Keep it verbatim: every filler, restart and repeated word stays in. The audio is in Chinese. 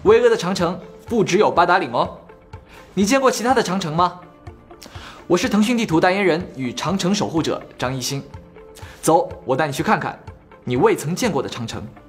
巍峨的长城不只有八达岭哦，你见过其他的长城吗？我是腾讯地图代言人与长城守护者张一新，走，我带你去看看你未曾见过的长城。